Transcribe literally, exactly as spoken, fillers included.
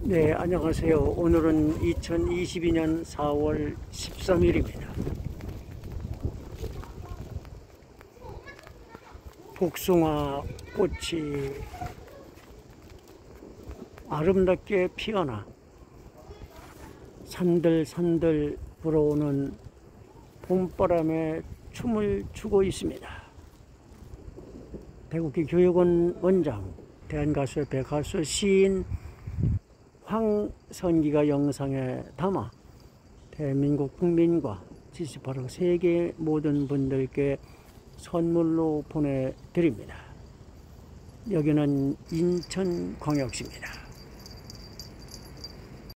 네, 안녕하세요. 오늘은 이천이십이 년 사월 십삼일입니다. 복숭아 꽃이 아름답게 피어나 산들산들 불어오는 봄바람에 춤을 추고 있습니다. 대국기 교육원 원장, 대한가수협회 배가수 시인 황선기가 영상에 담아 대한민국 국민과 칠십팔 억 세계 모든 분들께 선물로 보내드립니다. 여기는 인천광역시입니다.